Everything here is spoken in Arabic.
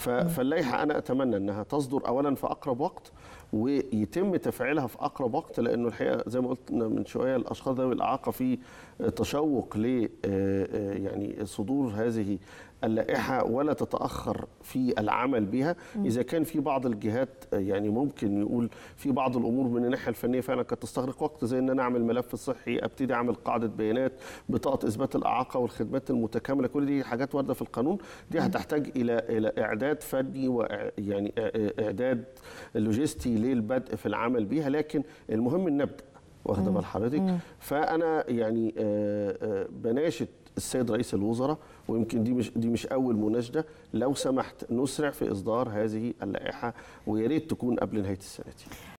فاللائحه انا اتمنى انها تصدر اولا في اقرب وقت، ويتم تفعيلها في اقرب وقت، لانه الحقيقه زي ما قلت من شويه الاشخاص ذوي الاعاقه في تشوق ل يعني صدور هذه اللائحه ولا تتاخر في العمل بها. اذا كان في بعض الجهات يعني ممكن يقول في بعض الامور من الناحيه الفنيه فعلا كانت تستغرق وقت، زي ان انا اعمل ملف صحي، ابتدي اعمل قاعده بيانات، بطاقه اثبات الاعاقه والخدمات المتكامله، كل دي حاجات وارده في القانون، دي هتحتاج الى اعداد فني ويعني اعداد لوجستي للبدء في العمل بيها، لكن المهم ان نبدا. واخده بال حضرتك؟ فانا يعني بناشد السيد رئيس الوزراء، ويمكن دي مش اول مناشده، لو سمحت نسرع في اصدار هذه اللائحه، ويا ريت تكون قبل نهايه السنه دي.